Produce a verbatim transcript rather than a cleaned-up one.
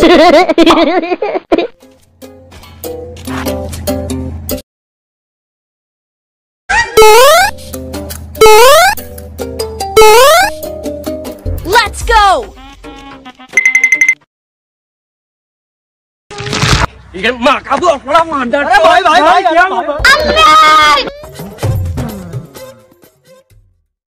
Let's go! Mà cả bước nó đang ngàn đợt. Bởi bởi bởi. Anh ơi!